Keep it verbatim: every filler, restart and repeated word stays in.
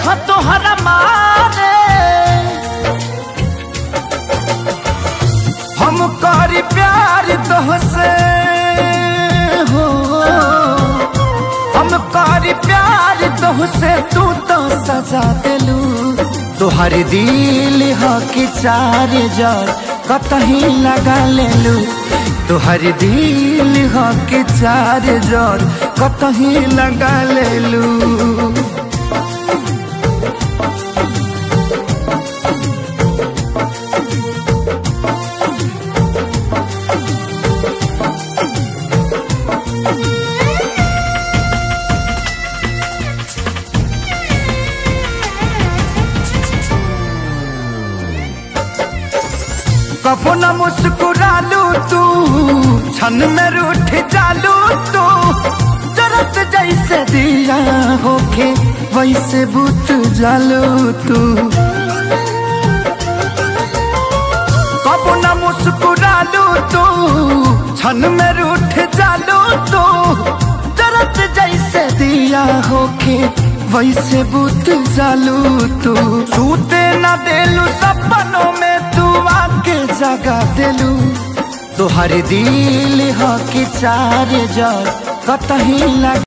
ह तोहरा मारे हम करी प्यार तोहसे हो, हम करी प्यार तोहसे तू तो सजा दिलू। तोहर दिल ह कि चार जार कतही लगा लेलू, तोहर दिल ह कि चार जार कतही लगा लेलू। कबो न मुस्कुरालू तू, क्षण में रूठ जालू तू, जरत जैसे दिया होके वैसे बुत जालू तू। कबो न मुस्कुरालू तू, क्षण में रूठ जालू तू, जरत जैसे दिया होके वैसे बुत जालू तू। सूते न देलू सपनों में तू आके जगा दिलू। तोहर दिल ह कि चार जार कतही लगा